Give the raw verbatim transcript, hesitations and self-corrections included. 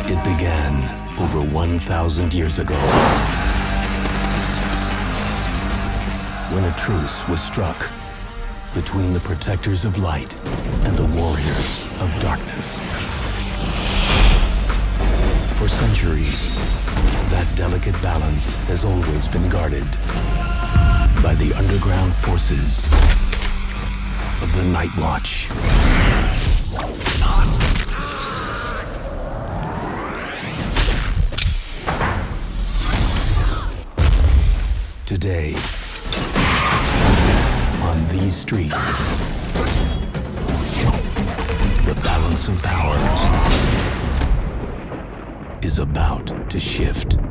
It began over one thousand years ago, when a truce was struck between the protectors of light and the warriors of darkness. For centuries, that delicate balance has always been guarded by the underground forces of the Night Watch. Today, on these streets, the balance of power is about to shift.